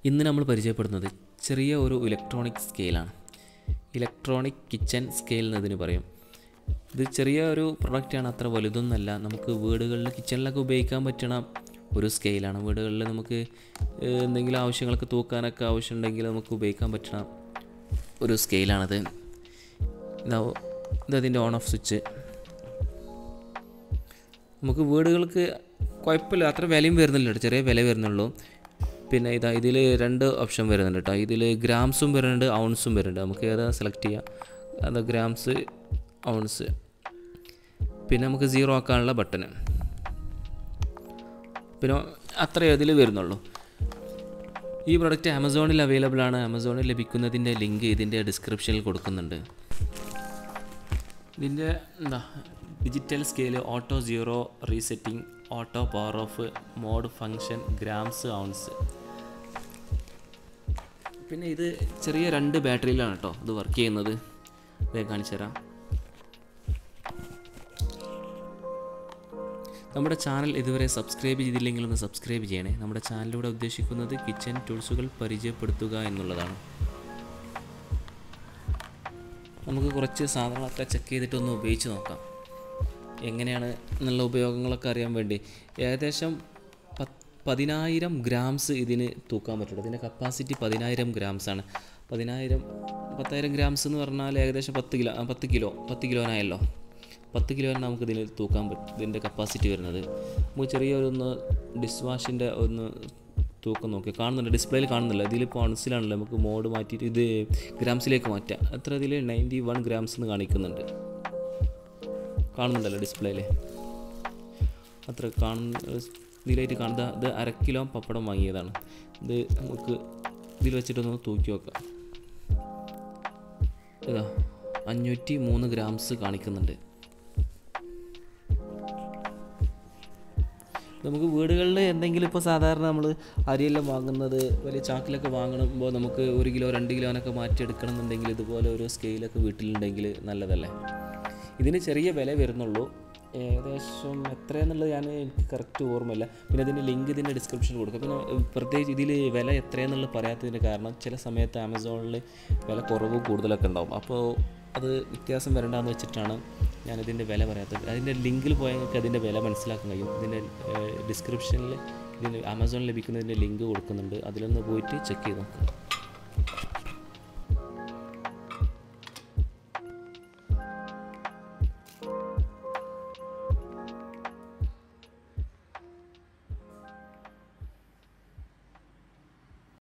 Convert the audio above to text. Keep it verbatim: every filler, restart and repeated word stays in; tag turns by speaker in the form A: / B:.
A: ഇന്ന് നമ്മൾ പരിചയപ്പെടുന്നത് ചെറിയ ഒരു ഇലക്ട്രോണിക് സ്കെയിലാണ്. ഇലക്ട്രോണിക് കിച്ചൺ സ്കെയിൽ എന്നതിന് പറയും. ഇത് ചെറിയ ഒരു പ്രൊഡക്റ്റാണ്, അത്ര വലുതൊന്നല്ല. നമുക്ക് വീടുകളിൽ കിച്ചണിലൊക്കെ ഉപയോഗിക്കാൻ പറ്റണ ഒരു സ്കെയിലാണ്. വീടുകളിൽ നമുക്ക് എന്തെങ്കിലും ആവശ്യങ്ങൾക്ക് തൂക്കാനൊക്കെ ആവശ്യമുണ്ടെങ്കിൽ നമുക്ക് ഉപയോഗിക്കാൻ പറ്റണ ഒരു സ്കെയിലാണിത്. ഇതാ ഇതതിൻ്റെ ഓൺ ഓഫ് സ്വിച്ച്. നമുക്ക് വീടുകൾക്ക് കുഴപ്പമില്ല, അത്ര വിലയും വരുന്നില്ല കേട്ടോ, ചെറിയ വില വരുന്നുള്ളൂ. പിന്നെ ഇതാ ഇതിൽ രണ്ട് ഓപ്ഷൻ വരുന്നുണ്ട് കേട്ടോ. ഇതിൽ ഗ്രാംസും വരുന്നുണ്ട്, ഔൺസും വരുന്നുണ്ട്. നമുക്ക് ഏതാ സെലക്ട് ചെയ്യാം. അത് ഗ്രാംസ്, ഔൺസ്. പിന്നെ നമുക്ക് സീറോ ആക്കാനുള്ള ബട്ടൺ. പിന്നെ അത്രയേ അതിൽ വരുന്നുള്ളൂ. ഈ പ്രൊഡക്റ്റ് ആമസോണിൽ അവൈലബിൾ ആണ്. ആമസോണിൽ ലഭിക്കുന്നതിൻ്റെ ലിങ്ക് ഇതിൻ്റെ ഡിസ്ക്രിപ്ഷനിൽ കൊടുക്കുന്നുണ്ട്. ഇതിൻ്റെ എന്താ digital scale, auto zero, resetting, auto power off, mode function, grams, ounce. പിന്നെ ഇത് ചെറിയ രണ്ട് ബാറ്ററിയിലാണ് കേട്ടോ ഇത് വർക്ക് ചെയ്യുന്നത്. ഇതേ കാണിച്ചു തരാം. നമ്മുടെ ചാനൽ ഇതുവരെ സബ്സ്ക്രൈബ് ചെയ്തില്ലെങ്കിൽ ഒന്ന് സബ്സ്ക്രൈബ് ചെയ്യണേ. നമ്മുടെ ചാനലിലൂടെ ഉദ്ദേശിക്കുന്നത് കിച്ചൺ ടൂൾസുകൾ പരിചയപ്പെടുത്തുക എന്നുള്ളതാണ്. നമുക്ക് കുറച്ച് സാധനങ്ങളൊക്കെ ചെക്ക് ചെയ്തിട്ടൊന്ന് ഉപയോഗിച്ച് നോക്കാം, എങ്ങനെയാണ് എന്നുള്ള ഉപയോഗങ്ങളൊക്കെ അറിയാൻ വേണ്ടി. ഏകദേശം പത്ത് പതിനായിരം ഗ്രാംസ് ഇതിന് തൂക്കാൻ പറ്റുള്ളൂ. ഇതിൻ്റെ കപ്പാസിറ്റി പതിനായിരം ഗ്രാംസാണ്. പതിനായിരം പത്തായിരം ഗ്രാംസ് എന്ന് പറഞ്ഞാൽ ഏകദേശം പത്ത് കിലോ പത്ത് കിലോ പത്ത് കിലോനായല്ലോ. പത്ത് കിലോനാണ് നമുക്ക് ഇതിൽ തൂക്കാൻ പറ്റും. ഇതിൻ്റെ കപ്പാസിറ്റി വരുന്നത്. നമുക്ക് ചെറിയൊരൊന്ന് ഡിഷ് വാഷിൻ്റെ ഒന്ന് തൂക്കം നോക്കി കാണുന്നുണ്ട്, ഡിസ്പ്ലേയിൽ കാണുന്നില്ല. ഇതിലിപ്പോൾ ഔൺസിലാണല്ലോ, നമുക്ക് മോഡ് മാറ്റിയിട്ട് ഇത് ഗ്രാംസിലേക്ക് മാറ്റാം. എത്ര ഇതിൽ നയൻറ്റി വൺ ഗ്രാംസ് എന്ന് കാണിക്കുന്നുണ്ട്. കാണുന്നുണ്ടല്ലോ ഡിസ്പ്ലേയിൽ. അത്ര കാണുന്ന ഇതിലായിട്ട് കാണുക. ഇത് അര കിലോ പപ്പടം വാങ്ങിയതാണ്. ഇത് നമുക്ക് ഇതിൽ വെച്ചിട്ടൊന്ന് തൂക്കി നോക്കാം. ഇതാ അഞ്ഞൂറ്റി മൂന്ന് ഗ്രാംസ് കാണിക്കുന്നുണ്ട്. നമുക്ക് വീടുകളിൽ എന്തെങ്കിലും ഇപ്പോൾ സാധാരണ നമ്മൾ അരിയെല്ലാം വാങ്ങുന്നത് വലിയ ചാക്കിലൊക്കെ വാങ്ങുമ്പോൾ നമുക്ക് ഒരു കിലോ രണ്ട് കിലോനൊക്കെ മാറ്റിയെടുക്കണം എന്നുണ്ടെങ്കിൽ ഇതുപോലെ ഒരു സ്കെയിലൊക്കെ വീട്ടിലുണ്ടെങ്കിൽ നല്ലതല്ലേ. ഇതിന് ചെറിയ വില വരുന്നുള്ളൂ. ഏകദേശം എത്രയാണെന്നുള്ളത് ഞാൻ എനിക്ക് കറക്റ്റ് ഓർമ്മയില്ല. പിന്നെ ഇതിൻ്റെ ലിങ്ക് ഇതിൻ്റെ ഡിസ്ക്രിപ്ഷനിൽ കൊടുക്കുക. പിന്നെ പ്രത്യേകിച്ച് ഇതിൽ വില എത്രയാണെന്നുള്ളത് പറയാത്തതിൻ്റെ കാരണം ചില സമയത്ത് ആമസോണിൽ വില കുറവ് കൂടുതലൊക്കെ ഉണ്ടാവും. അപ്പോൾ അത് വ്യത്യാസം വരണ്ടെന്ന് വെച്ചിട്ടാണ് ഞാനിതിൻ്റെ വില പറയാത്തത്. അതിൻ്റെ ലിങ്കിൽ പോയാൽ നിങ്ങൾക്ക് അതിൻ്റെ വില മനസ്സിലാക്കാൻ കഴിയും. ഇതിൻ്റെ ഡിസ്ക്രിപ്ഷനിൽ ഇതിന് ആമസോണിൽ ലഭിക്കുന്നതിൻ്റെ ലിങ്ക് കൊടുക്കുന്നുണ്ട്. അതിലൊന്ന് പോയിട്ട് ചെക്ക് ചെയ്ത് നോക്കുക.